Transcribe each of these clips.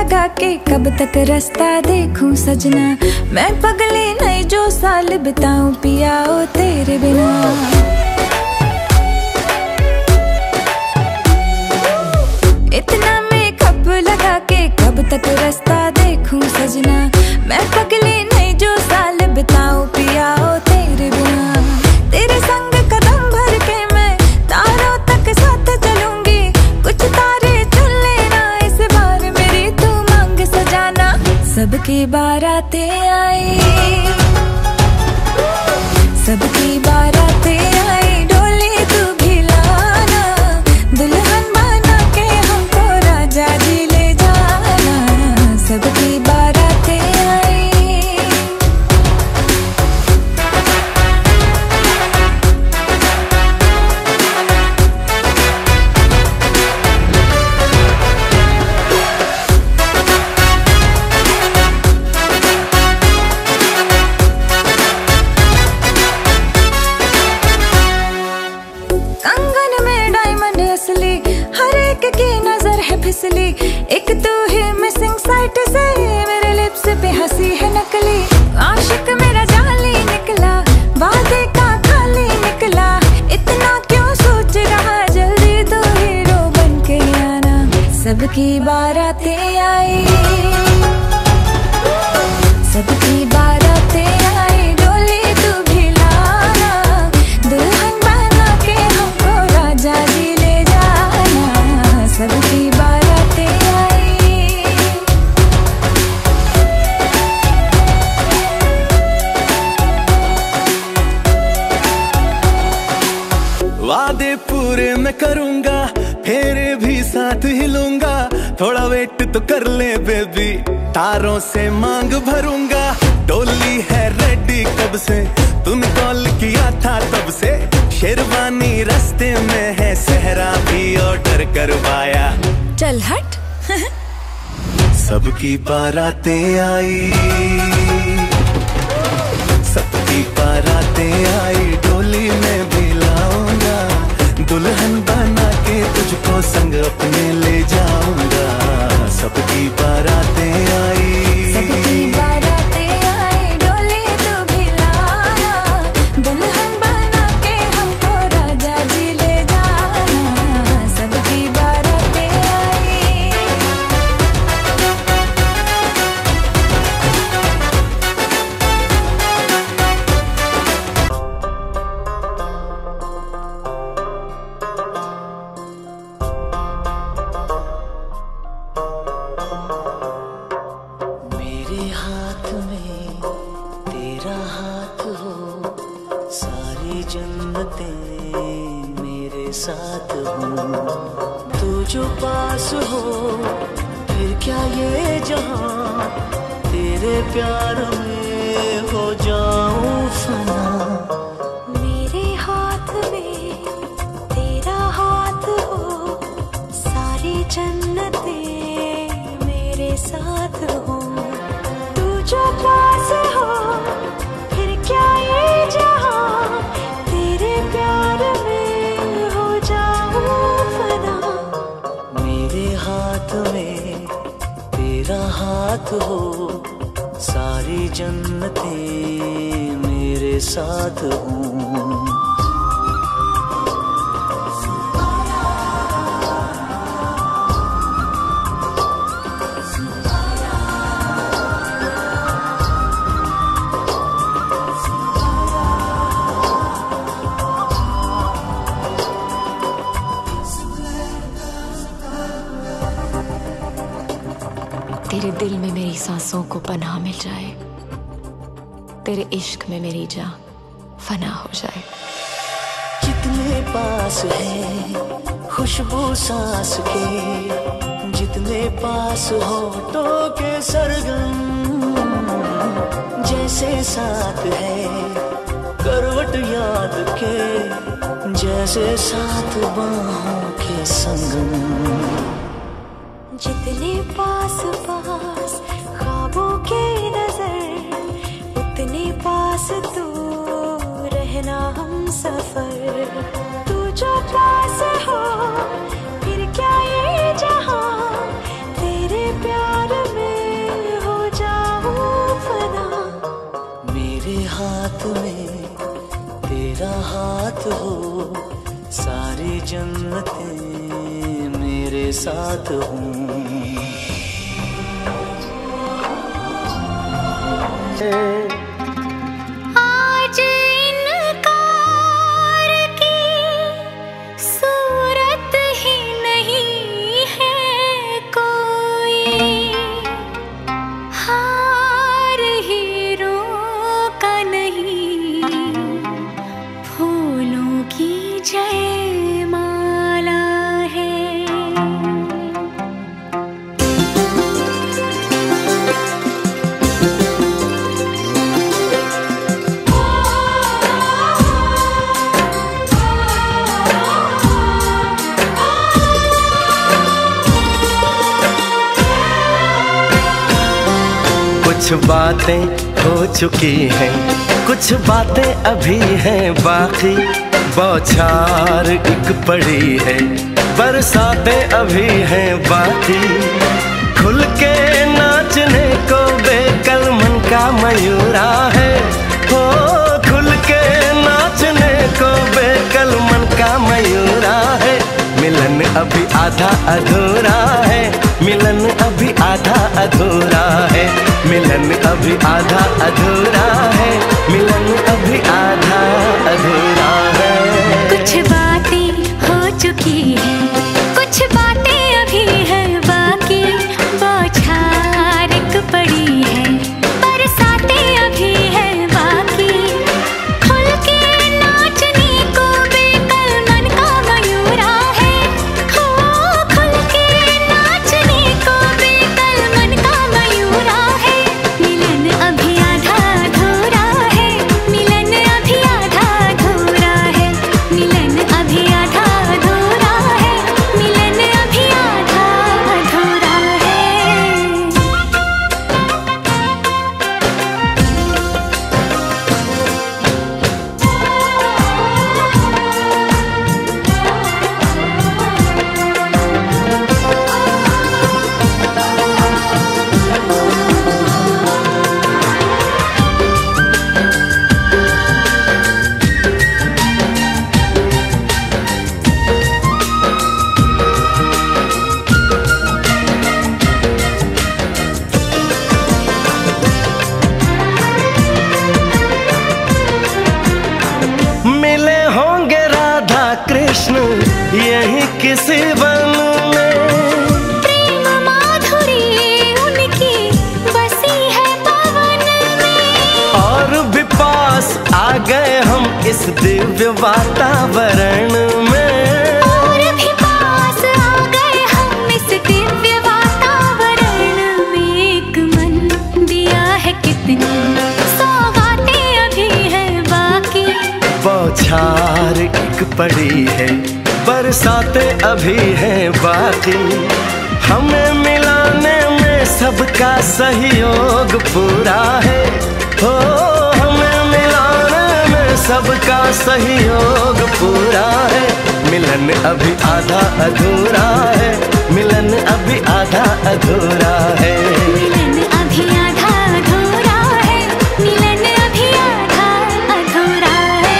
लगा के कब तक रास्ता देखूं सजना, मैं पगली नहीं जो साल बिताऊं पिया ओ तेरे बिना। इतना मेकअप लगा के कब तक रास्ता देखूं सजना, मैं पगली नहीं जो साल बिताऊं पिया ओ तेरे बिना। तेरे संग कदम भर के मैं तारों तक साथ चलूंगी, कुछ तारे चुन लेना इस बार मेरी तू मांग सजाना। सबकी बारातें आई, सबकी बारातें आई, डोली तू भी लाना, दुल्हन बना के हमको राजा जी ले जाना। सबकी बारातें आई। हर एक की नजर है फिसली, एक तू ही मिसिंग साइट से मेरे लिप्स पे हंसी है नकली। आशिक मेरा जाली निकला, वादे का खाली निकला, इतना क्यों सोच रहा, जल्दी तो हीरो बन के आना। सबकी बारातें आई, सबकी बारातें आई, डोली तू भी लाना, दुल्हन बना के हमको राजा जी ले जाना। सबकी बारातें आई। वादे पूरे मैं करूंगा, फेरे भी साथ हिलूंगा, थोड़ा वेट तो कर ले बेबी, तारों से मांग भरूंगा। डोली है रेडी कब से, तूने कॉल किया था तब से, शेरवानी रास्ते में है, सहरा भी ऑर्डर करवाया। चल हट। सबकी बारातें आई, सबकी बारातें आई, डोली में भी लाऊंगा, दुल्हन बना के तुझको संग अपने ले जाऊंगा। सबकी बारातें आई, सबकी बारातें आई, डोली तू भी लाना, दुल्हन बना के हमको राजा जी ले जाना। सबकी बारातें आई। मेरे हाथ में तेरा हाथ हो, सारी जन्नतें मेरे साथ हो, तू जो पास हो फिर क्या ये जहां, तेरे प्यार में हो जाऊं फना। मेरे हाथ में तेरा हाथ हो, सारी जन्नतें मेरे साथ हो, तू जो पास हो फिर क्या ये जहां, तेरे प्यार में हो जाऊं फना। मेरे हाथ में तेरा हाथ हो, सारी जन्नतें मेरे साथ हों। तेरे दिल में मेरी सांसों को पनाह मिल जाए, तेरे इश्क में मेरी जान फना हो जाए। जितने पास है खुशबू सांस के, जितने पास होठों के सरगम, जैसे साथ है करवट याद के, जैसे साथ बाहों के संगम। जितने पास पास ख्वाबों के नजर, उतने पास तू रहना हम सफर। तू जो पास हो फिर क्या ये जहां, तेरे प्यार हाथ में तेरा हाथ हो, सारी जन्नतें मेरे साथ हों। आज इनकार की सूरत ही नहीं है कोई, हार हीरों का नहीं, फूलों की जयमाला है। कुछ बातें हो चुकी हैं, कुछ बातें अभी हैं बाकी, बौछार एक पड़ी है, बरसातें अभी हैं बाकी। खुल के नाचने को बेकल मन का मयूरा है, हो खुल के नाचने को बेकल मन का मयूरा है। मिलन अभी आधा अधूरा है, मिलन अभी आधा अधूरा है, मिलन अभी आधा अधूरा है, मिलन अभी आधा अधूरा है। कुछ बातें हो चुकी हैं, कुछ बातें अभी हैं बाकी, बौछार एक पड़ी है, बरसातें अभी हैं बाकी। खुल के नाचने को बेकल मन का मयूरा है, हो खुल के नाचने को बेकल मन का मयूरा है। मिलन अभी आधा अधूरा है, मिलन अभी आधा अधूरा है, मिलन अभी आधा अधूरा है, मिलन अभी आधा अधूरा है। मिले होंगे राधा कृष्ण यही किसी वन में, प्रेम माधुरी उनकी बसी है पवन में, और भी पास आ गए हम इस दिव्य वातावरण में। और भी पास आ गए हम इस दिव्य वातावरण में। एक मन दिया है कितनी सौगातें अभी हैं बाकी, बौछार एक पड़ी है, बरसातें अभी हैं बाकी। हमें मिलाने में सबका सहयोग पूरा है, हो हमें मिलाने में सबका सहयोग पूरा है। मिलन अभी आधा अधूरा है, मिलन अभी आधा अधूरा है। मिलन अभी आधा अधूरा है, मिलन अभी आधा अधूरा है।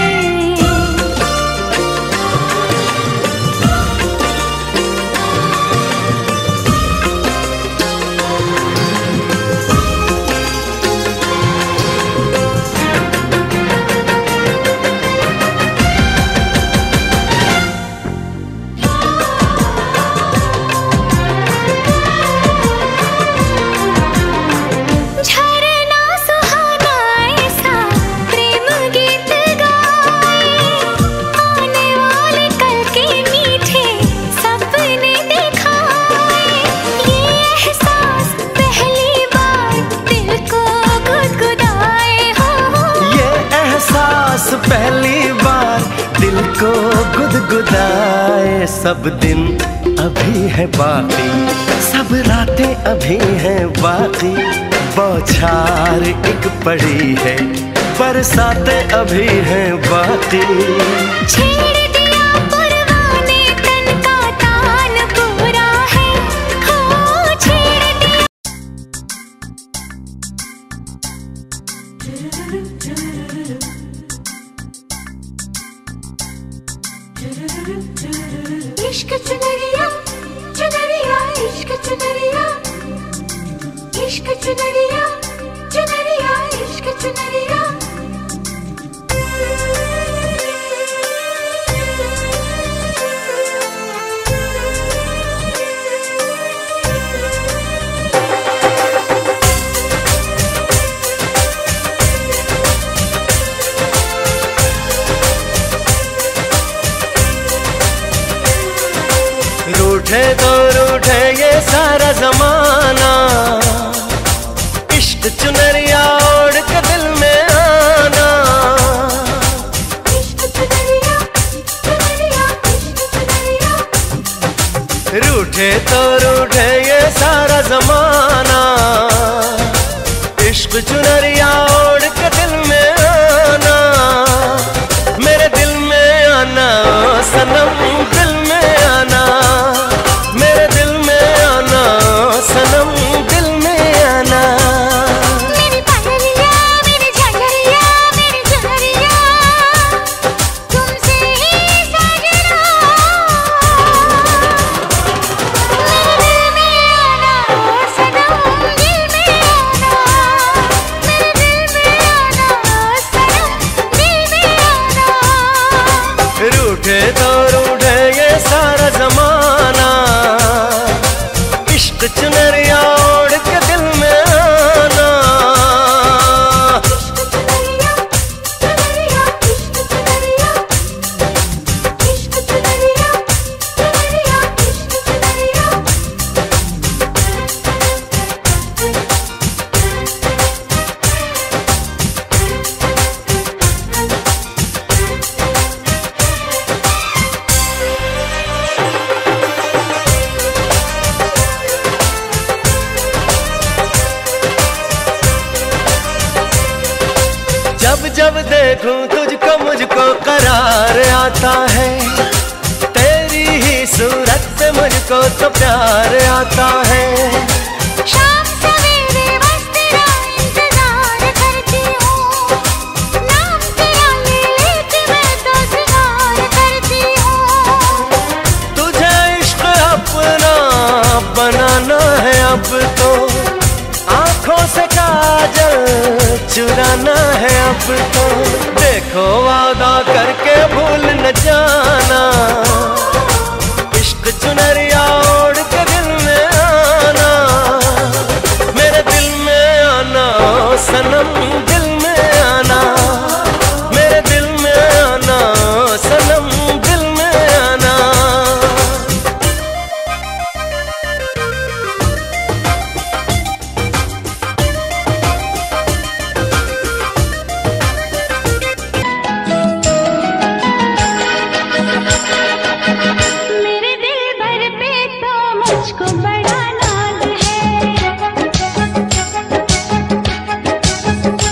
झरना सुहाना ऐसा प्रेम गीत गाए, आने वाले कल के मीठे सपने दिखाए। ये एहसास पहली बार दिल को गुदगुदाए, हो ये एहसास पहली बार दिल को गुदगुदाए। सब दिन अभी है बाकी, सब रातें अभी हैं बाकी, बौछार एक पड़ी है, बरसातें अभी हैं बाकी। छेड़ दिया परवाने तन का तान पूरा है, हो छेड़ दिया। इश्क चुनरिया चुनरिया इश्क चुनरिया इश्क चुनरिया चुनरिया इश्क चुनरिया रूठे तो रूठे ये सारा जमाना, इश्क चुनरिया ओढ़ के दिल में आना। इश्क चुनरिया चुनरिया इश्क चुनरिया रूठे तो रूठे ये सारा जमाना, इश्क चुनरिया ओढ़ के दिल में आना। मेरे दिल में आना सनम, दिल में आना, मेरे दिल में आना सनम, दिल में आना। मेरी पायलिया मेरी झालरिया मेरी चुनरिया तुमसे ही साजना। मेरे दिल में आना सनम, दिल में आना, मेरे दिल में आना सनम, दिल में आना। रूठे तो रूठे ये सारा जमाना, इश्क चुनरिया ओढ़ के दिल में आना। इश्क चुनरिया चुनरिया इश्क चुनरिया इश्क चुनरिया चुनरिया इश्क चुनरिया। जब जब देखूं तुझको मुझको करार आता है, तेरी ही सूरत से मुझको तो प्यार आता है। शाम सवेरे बस तेरा इंतजार करती हूँ, नाम तेरा ले लेके मैं तो सिंगार करती हूँ। तुझे इश्क अपना बनाना है अब तो, आंखों से काजल चुराना है अब तो। देखो वादा करके भूल न जाना, इश्क चुनरिया ओढ़ के दिल में आना। मेरे दिल में आना सनम, दिल में आना, मेरे दिल में आना सनम, दिल में आना। मेरे दिल भर पे तो मुझको बड़ा नाज है,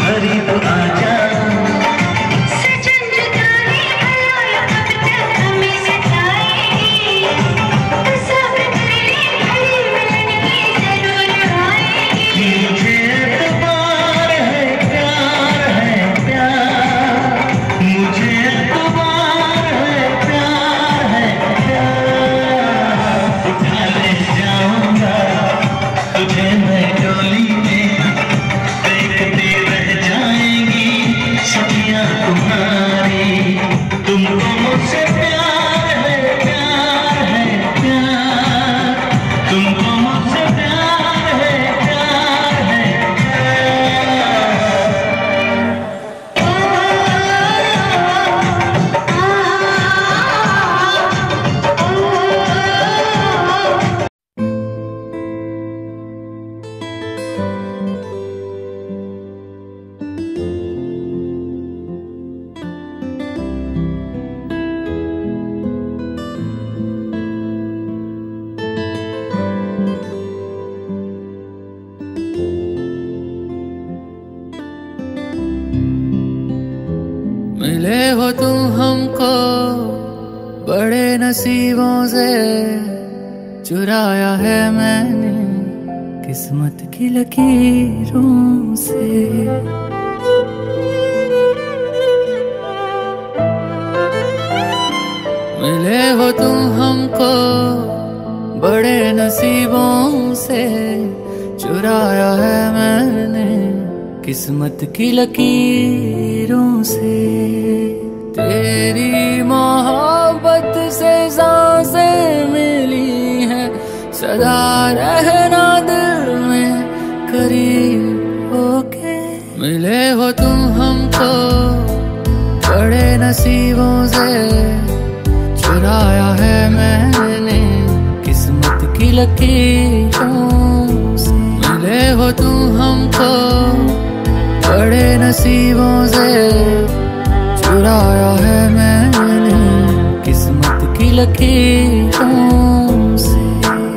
करीब आ जा। मिले हो तुम हमको बड़े नसीबों से, चुराया है मैंने किस्मत की लकीरों से। मिले हो तुम हमको बड़े नसीबों से, चुराया है मैंने किस्मत की लकीरों से। तेरी मोहब्बत से सांसें मिली हैं, सदा रहना दिल में करीब होके। मिले हो तुम हमको बड़े नसीबों से, चुराया है मैंने किस्मत की लकीरों से। मिले हो तुम हमको बड़े नसीबों से, चुराया है मैंने किस्मत की लकीरों से।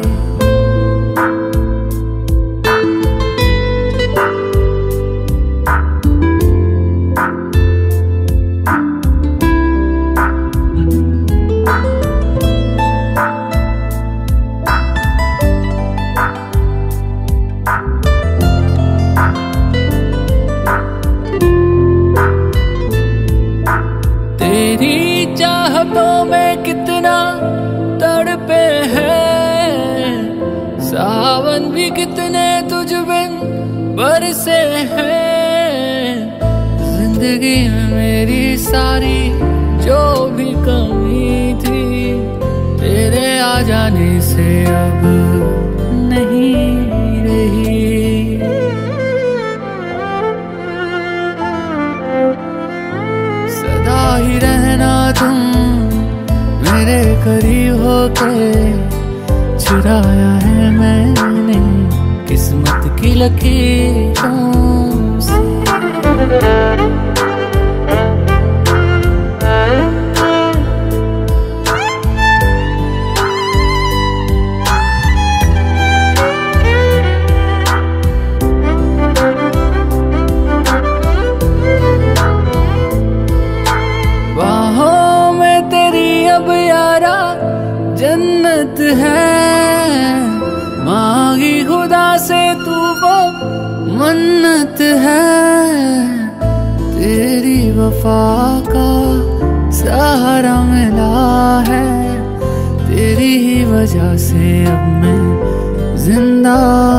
तेरी चाहतों में कितना तड़पे हैं, सावन भी कितने तुझ बिन बरसे हैं। जिंदगी में मेरी सारी जो भी कमी थी, तेरे आ जाने से अब नहीं रही। सदा ही रहना तुम मेरे करीब होके, चुराया है मैंने किस्मत की लकीरों से। बाहों में तेरी अब यारा जन्नत है, मांगी खुदा से तू वो मन्नत है। तेरी वफा का सहारा मिला है, तेरी ही वजह से अब मैं जिंदा